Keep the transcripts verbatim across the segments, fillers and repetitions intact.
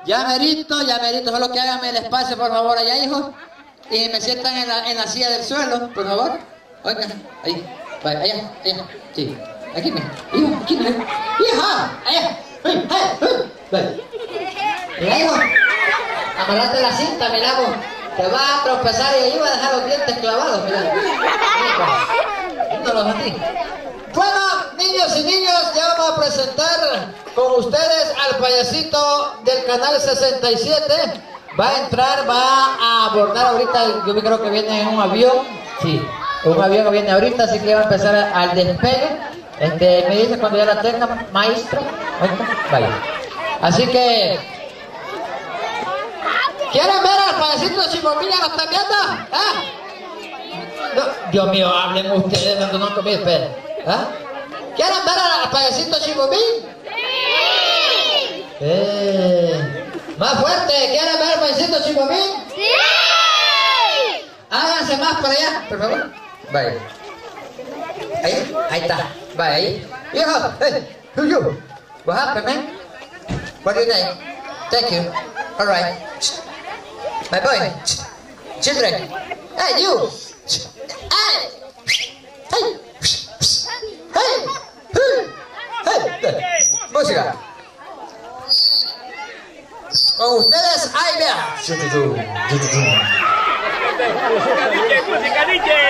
Ya merito, ya merito, solo que háganme el espacio, por favor, allá, hijo. Y me sientan en la, en la silla del suelo, por favor. Oiga, ahí, vaya, allá, allá, sí. Aquí, me, hijo, aquí, me. Hija, allá, ay, ay, vaya. Mira, hijo, amarrate la cinta, mira, vos. Te vas a tropezar y ahí vas a dejar los dientes clavados, mira. No los metí. Bueno, niños y niñas, ya vamos a presentar con ustedes al payasito del canal sesenta y siete. Va a entrar, va a abordar ahorita, yo creo que viene en un avión. Sí, un avión que viene ahorita, así que va a empezar al despegue. Este, me dice cuando ya la tenga, maestro. Vaya. Así que, ¿quieren ver al payasito de Chimomilla? ¿Lo están viendo? ¿Ah? No, Dios mío, hablen ustedes, no, no, no, esperen. ¿Ah? ¿Quieren ver al payasito Chimomín? ¡Sí! Eh, más fuerte, ¿quieren ver al payasito Chimomín? ¡Sí! Háganse más para allá, por favor. Vaya. Ahí, ahí está. Vaya, ahí. Hijo, hey, who you? What happened, man? What do you name? Thank you. All right. My boy. Children. Hey, you. Hey. Hey. Hey, hey, hey, música. Con ustedes, ahí vea. Música, D J.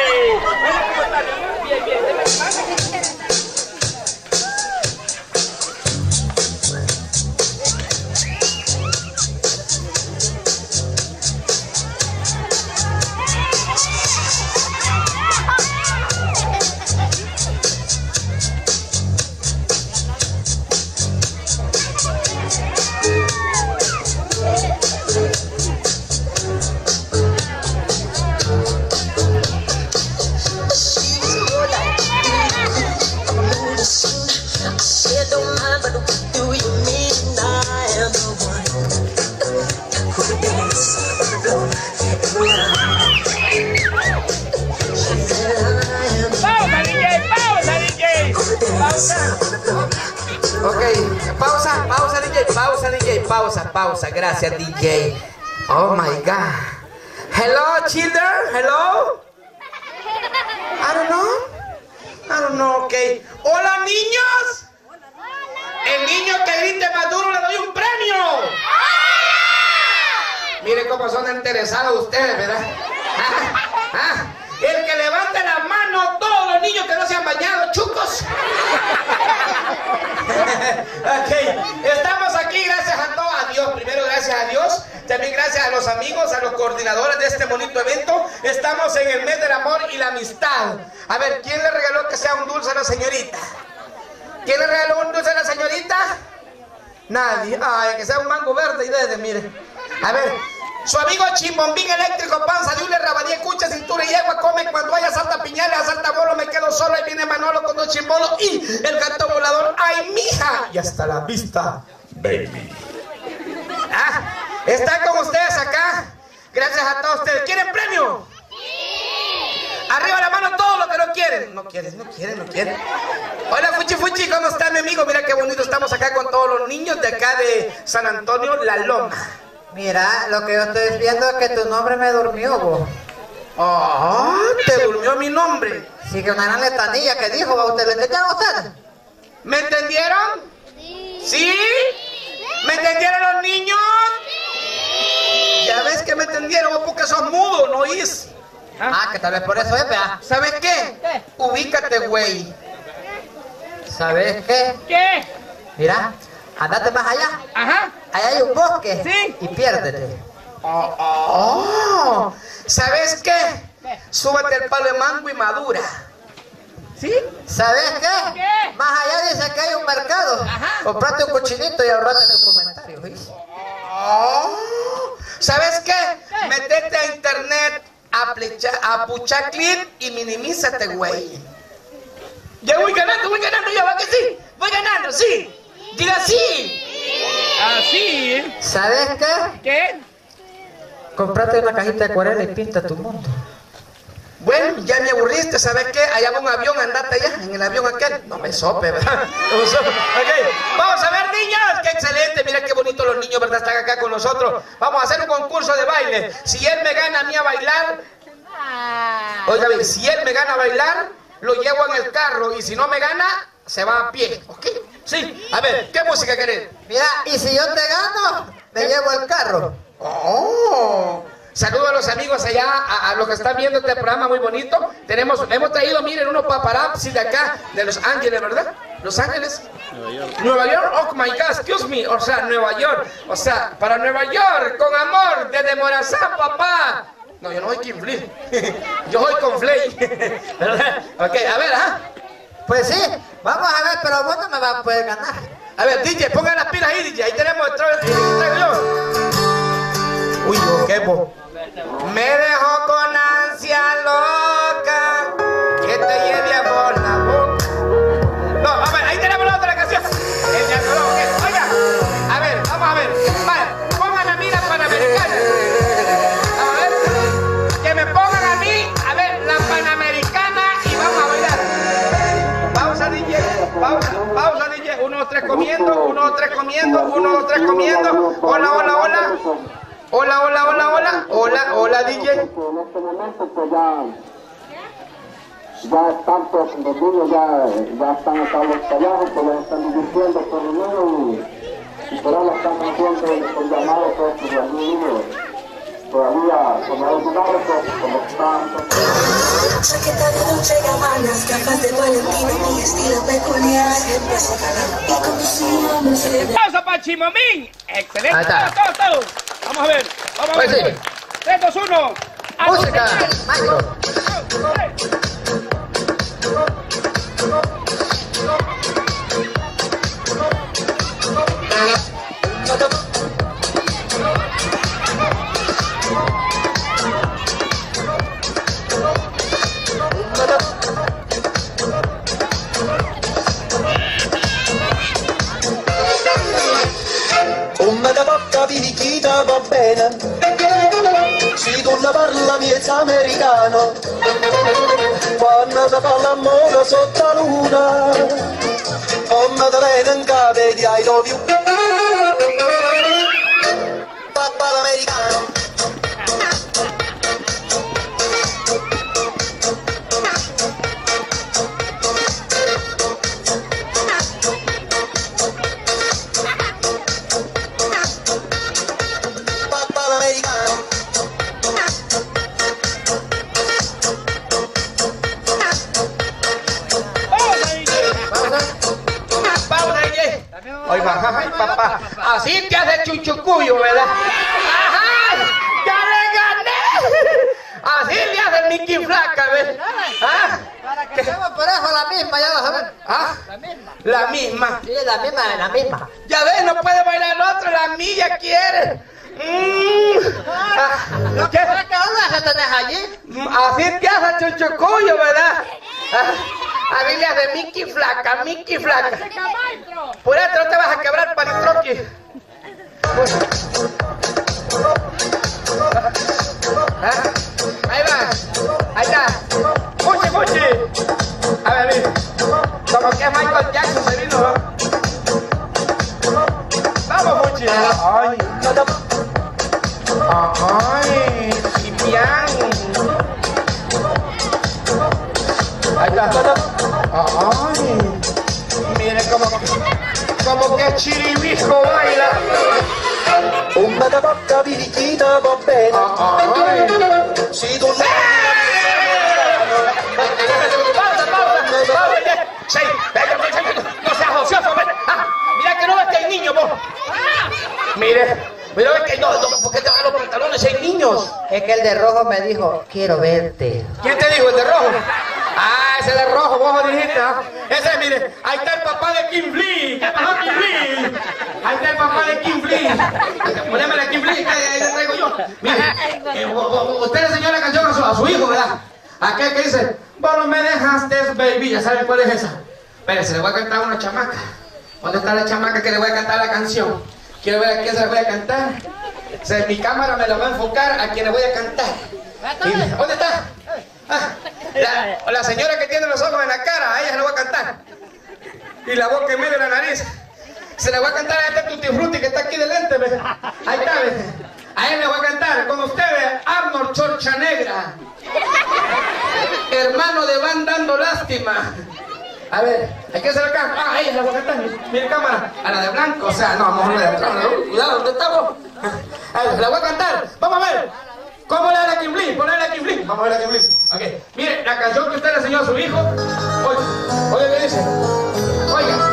Ok, pausa, pausa D J, pausa D J, pausa, pausa, gracias D J. Oh my God. Hello children, hello. I don't know. I don't know, ok. Hola niños. El niño que grite más duro le doy un premio. Miren cómo son interesados ustedes, ¿verdad? ¿Ah? ¿Ah? El que levante la mano, todos los niños que no se han bañado, chucos. Ok, estamos aquí gracias a todos, a Dios, primero gracias a Dios, también gracias a los amigos, a los coordinadores de este bonito evento. Estamos en el mes del amor y la amistad. A ver, ¿quién le regaló que sea un dulce a la señorita? ¿Quién le regaló un dulce a la señorita? Nadie. Ay, que sea un mango verde y verde, mire. A ver, su amigo Chimbombín eléctrico, panza de hule, rabanía, cucha, cintura y yegua, come cuando haya salta piñales, salta bolo, me quedo solo, ahí viene Manolo con dos chimbolos y el gato volador. ¡Ay, mija! Y hasta la vista, baby. Ah, están con ustedes acá, gracias a todos ustedes. ¿Quieren premio? Sí. Arriba la mano todos los que no quieren. No quieren, no quieren, no quieren. Hola, Fuchi Fuchi, ¿cómo están, mi amigo? Mira qué bonito, estamos acá con todos los niños de acá de San Antonio, La Loma. Mira, lo que yo estoy viendo es que tu nombre me durmió, vos. Oh, te durmió mi nombre. Sí, que una gran letanía que dijo, ¿va usted? ¿Le entendieron ustedes? ¿Me entendieron? Sí. ¿Sí? ¿Me entendieron los niños? Sí. Ya ves que me entendieron, vos porque sos mudo, no oís. Ah, ah, que tal vez por eso es, vea. ¿Sabes qué? ¿Qué? Ubícate, güey. ¿Sabes qué? ¿Qué? Mira, andate más allá. Ajá. Allá hay un bosque. Sí. Y piérdete. Oh, oh. ¿Sabes qué? ¿Qué? Súbete el palo de mango y madura. ¿Sí? ¿Sabes qué? ¿Qué? Más allá dice que hay un mercado. Ajá. Comprate un cochinito y ahorrate tu comentario, ¿viste? Oh. ¿Sabes qué? ¿Qué? Metete a internet, a, plecha, a puchaclip y minimízate, güey. Ya voy ganando, voy ganando, ya va que sí. Voy ganando, sí. Diga sí. Así, ¿eh? ¿Sabes qué? ¿Qué? Comprate una cajita de acuarela y pinta tu mundo. Bueno, ya me aburriste, ¿sabes qué? Allá va un avión, andate allá, en el avión aquel. No me sope, ¿verdad? No me sope. Ok, vamos a ver, niños. ¡Qué excelente! Mira qué bonito los niños, ¿verdad? Están acá con nosotros. Vamos a hacer un concurso de baile. Si él me gana a mí a bailar... Oiga, bien, si él me gana a bailar, lo llevo en el carro. Y si no me gana, se va a pie. ¿Ok? Sí. A ver, ¿qué música querés? Mira, y si yo te gano, me llevo el carro. ¡Oh! Saludos a los amigos allá, a, a los que están viendo este programa muy bonito. Tenemos, hemos traído, miren, unos paparazzi de acá, de Los Ángeles, ¿verdad? Los Ángeles. Nueva York. Nueva York, oh my God, excuse me. O sea, Nueva York. O sea, para Nueva York, con amor, desde Morazán, papá. No, yo no soy Kim Flea. Yo soy con Flay. ¿Verdad? Ok, a ver, ¿ah? Pues sí, vamos a ver, pero vos no me vas a poder ganar. A ver, D J, pongan las pilas ahí, D J. Ahí tenemos el tra- el traigo yo. Uy, yo, qué bo. Me dejó con ansia loca que te lleve a por la boca. No, a ver, ahí tenemos la otra canción. El de Arcolón, ok. Oiga, a ver, vamos a ver. Vale, pongan a mí la Panamericana. A ver, que me pongan a mí, a ver, la Panamericana y vamos a bailar. Pausa, D J. Pausa, pausa, D J. Uno, dos, tres comiendo. Uno, dos, tres comiendo. Uno, dos, tres comiendo. Hola, hola, hola. Hola, hola, hola, hola, hola, hola, D J. En este momento pues ya, ya están pues, los niños ya, ya están acá los callados, pues ya están divirtiendo por los niños y, y por ahora están haciendo el llamado pues, que los niños todavía como los lugares pues, como están. Chaqueta de Dolce y Gabbana, gafas de Valentino, mi estilo peculiar. Y conducimos. ¡Pausa para Chimomín! ¡Excelente! Ahí está. ¡Todos, todos, todos! Vamos a ver, vamos a Pues ver. sí. tres, dos, uno. Música, maestro. Come da bocca pirichita va bene, se tu la parla miezza americano, quando si fa l'amore sotto la luna, come da bene in capo di I love you, papà l'americano. Ay, papá, así te hace chuchucuyo, ¿verdad? ¡Ajá! ¡Ya le gané! Así le hace el Mickey Flaca, ¿ves? ¿Ah? Para que estemos por eso la misma, ya vas a ver. ¿Ah? La misma. La misma. Sí, la misma, la misma. Ya ves, no puede bailar el otro, la milla quiere. Mm. Ah, ¿No ¿qué? quieres que hablas que tenés allí? Mm, Así te hace chuchucuyo, ¿verdad? Ah, así le hace Mickey Flaca, Mickey Flaca. Por eso no te vas a quebrar, palitroqui. ¿Ah? Ahí va, ahí está. Muchi, muchi. A ver, mira. Como que es Michael Jackson, se vino, ¿no? Vamos, Muchi. Ay. Ay, Chipián. Ahí está. Ay. Mire cómo, como que Chiribijo baila. Come da bocca pirichita va bene, Ay. se tu la Pausa, pausa, pausa. Sí, venga, venga, no seas ocioso, ven. Ah, mira que no ves que hay niños, vos. Mire, mira ves que no, no, ¿por qué te van los pantalones si hay niños? Es que el de rojo me dijo, quiero verte. ¿Quién te dijo, el de rojo? Ah, ese de rojo, vos dijiste, ¿ah? Ese, mire, ahí está el papá de Kim Flea. ¿Qué pasó, Kim Flea? Ahí está el papá de Kim Flea. Ponémele a Kim Flea, que ahí le traigo yo. Mire, eh, usted le enseñó la canción a su, a su hijo, ¿verdad? Aquel que dice, vos no me dejaste, baby. ¿Ya saben cuál es esa? Espérense, le voy a cantar a una chamaca. ¿Dónde está la chamaca que le voy a cantar la canción? Quiero ver a quién se la voy a cantar. O sea, mi cámara me la va a enfocar a quien le voy a cantar. Y, ¿dónde está? Ah, la, la señora que tiene los ojos en la cara, a ella se la voy a cantar. Y la boca en medio de la nariz. Se la voy a cantar a este Tutti Frutti que está aquí delante, ¿ve? Ahí está, ¿ve? A él le voy a cantar con ustedes Arnold Schwarzenegger, hermano de Van Dando Lástima. A ver, hay que hacer acá. Ah, ella la voy a cantar. Mira cámara, a la de blanco. O sea, no, vamos a ver de atrás. Cuidado, ¿dónde estamos? A ver, la voy a cantar. Vamos a ver. ¿Cómo le da la Kimblin? Ponle la Kimblin. Vamos a ver la Kimblin. Ok. Mire, la canción que usted le enseñó a su hijo. Oye, oye, ¿qué dice? Oiga.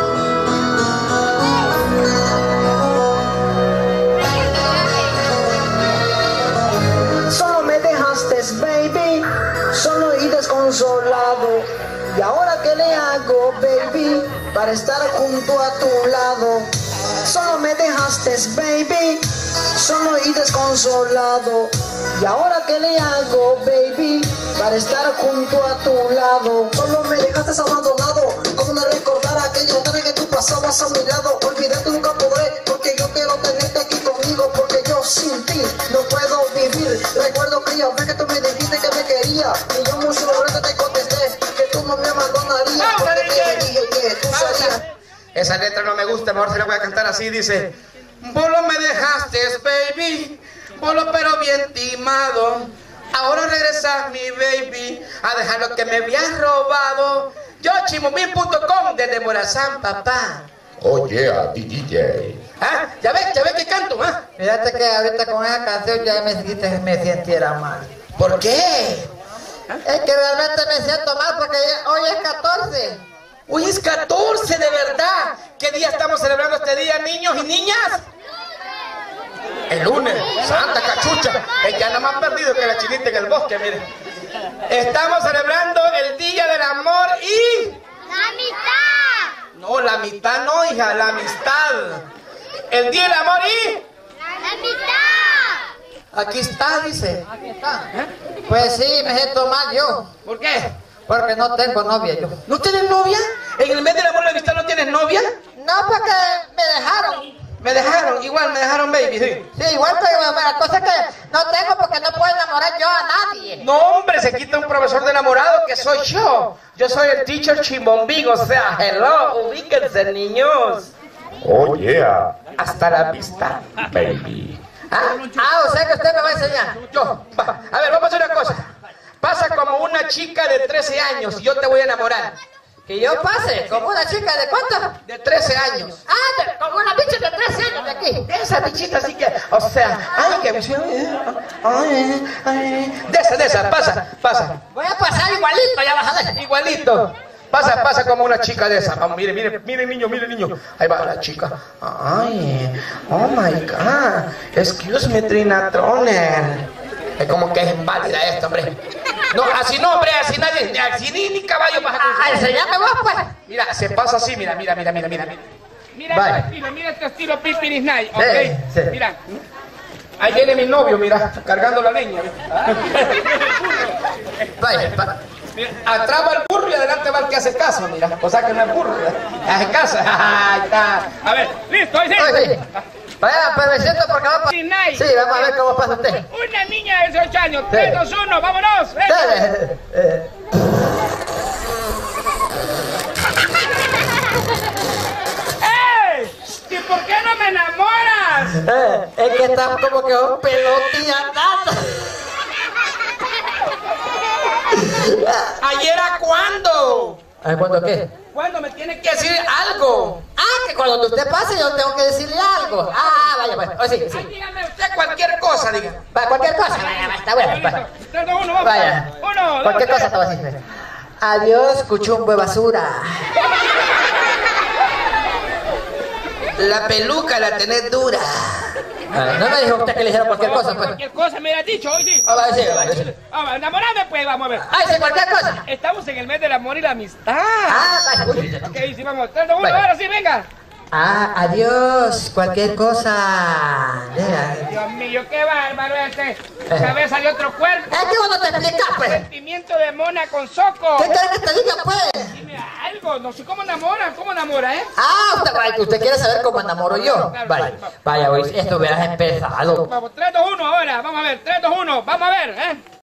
Solo me dejaste, baby, solo y desconsolado. ¿Y ahora qué le hago, baby, para estar junto a tu lado? Solo me dejaste, baby, solo y desconsolado. ¿Y ahora qué le hago, baby, para estar junto a tu lado? Solo me dejaste abandonado, como no recordar aquellos días que tú pasabas a mi lado. Olvidarte nunca podré, porque yo quiero tenerte aquí conmigo, porque yo sin ti no puedo vivir. Recuerdo que yo que tú me dijiste que me quería, y yo mucho veces te contesté que tú no me abandonarías, porque te dije que tú serías. Esa letra no me gusta, mejor se la voy a cantar así, dice: Bolo me dejaste, baby, bolo pero bien timado. Ahora regresas, mi baby, a dejar lo que me habías robado. Yo, chimomil punto com, desde Morazán, papá. Oh yeah, D J. ¿Ah? ¿Ya ves? ¿Ya ves que canto? ¿Ah? Fíjate que ahorita con esa canción ya me, me sintiera mal. ¿Por qué? Es que realmente me siento mal porque hoy es catorce. Hoy es catorce, de verdad. ¿Qué día estamos celebrando este día, niños y niñas? El lunes. Santa cachucha. Es que anda más perdido que la chinita en el bosque, mire. Estamos celebrando el Día del Amor y... ¡La mitad! No, la mitad no, hija, la amistad. El Día del Amor y... ¡La mitad! Aquí está, dice. Aquí está. ¿Eh? Pues sí, me siento mal yo. ¿Por qué? Porque no tengo novia yo. ¿No tienes novia? ¿En el mes del amor y la amistad no tienes novia? No, porque me dejaron. Me dejaron, igual me dejaron, baby, sí. Sí, igual, pero la cosa es que no tengo porque no puedo enamorar yo a nadie. No, hombre, se quita un profesor de enamorado que soy yo. Yo soy el teacher Chimbombigo, o sea, hello, ubíquense, niños. Oh yeah, Hasta la vista. baby. ¿Ah? Ah, o sea que usted me va a enseñar. Yo, va. A ver, vamos a hacer una cosa. Pasa como una chica de trece años y yo te voy a enamorar. Que yo pase, como una chica de cuánto? De trece años. Ah, de- como una bicha de trece años de aquí. Esa bichita así que, o sea, ay, que ay, ay, de esa, de esa, pasa, pasa. Voy a pasar igualito, ya vas a ver. Igualito. Pasa, pasa como una chica de esa. Vamos, mire, mire, mire, niño, mire, niño. Ahí va la chica. Ay, oh my God. Excuse me, Trina Troner. Es como que es inválida esto, hombre. No, así no, hombre, así nadie, ni así ni, ni caballo pasa. Ah, enseñame vos, pues. Mira, se pasa así, mira, mira, mira, mira, mira. Mira Vale. este estilo, mira este estilo Pipiris Night, ¿ok? Sí, sí. Mira. Ahí viene mi novio, mira, cargando la leña. Vaya, va. Mira, atrás va el burro y adelante va el que hace caso, mira. O sea que no es burro, hace caso. Ahí está. A ver, listo, ahí sí. Oye, sí. Vaya, pero me siento porque va a pasar. Pipiris Night. Sí, vamos a ver cómo pasa usted. Una niña de dieciocho años, tres, dos, uno, vámonos. venga. Dale. Eh, ¡Ey! ¿Y por qué no me enamoras? eh, es que está como que un pelotilla andando. ¿Ayer a cuándo? Ay, ¿cuándo qué? ¿Cuándo me tiene que decir algo? Ah, que cuando usted pase yo tengo que decirle algo. Ah, vaya, pues. Oh, sí, Ay, sí. dígame usted cualquier cosa, diga. Va, cualquier cosa. Vaya, va, está bueno. Listo. Va. tres, dos, uno, vamos. Vaya. Uno, dos, Cualquier tres. cosa te va a decir. Adiós, cuchumbo de basura. La peluca la tenés dura. Ah, no me dijo usted que le dijeron cualquier cosa, pues. Cualquier cosa me la has dicho, hoy sí. Ah, va a decir, va a decir. Vamos, enamorame pues, vamos a ver. Ay, sí, cualquier cosa. Estamos en el mes del amor y la amistad. Ah, vaya. Uy. Ok, sí, vamos. tres, dos, uno, Vaya. ahora sí, venga. Ah, adiós, cualquier cosa. Mira. Dios mío, qué bárbaro este. Cabeza de otro cuerpo. Es que vos no te explicas, pues. Sentimiento de mona con soco. ¿Qué querés que te diga, pues? Dime algo, no sé cómo enamora, cómo enamora, ¿eh? Ah, usted, vaya, usted quiere saber cómo enamoro yo. Vaya, vaya, hoy esto hubieras empezado. Vamos, tres, dos, uno ahora, vamos a ver, tres, dos, uno, vamos a ver, ¿eh?